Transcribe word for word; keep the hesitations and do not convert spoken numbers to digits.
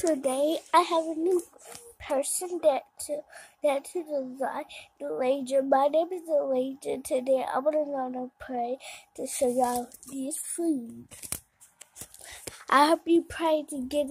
Today I have a new person that to that to design Elijah. My name is Elijah. Today I'm gonna learn to pray to show y'all this food. I hope you pray to get